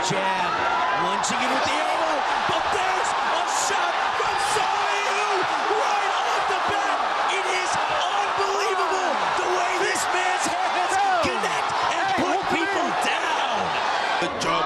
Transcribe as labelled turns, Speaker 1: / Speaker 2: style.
Speaker 1: jab, lunging in with the elbow, but there's a shot from Fabio right off the bat. It is unbelievable the way this man's hands can connect and put people down.
Speaker 2: Good job.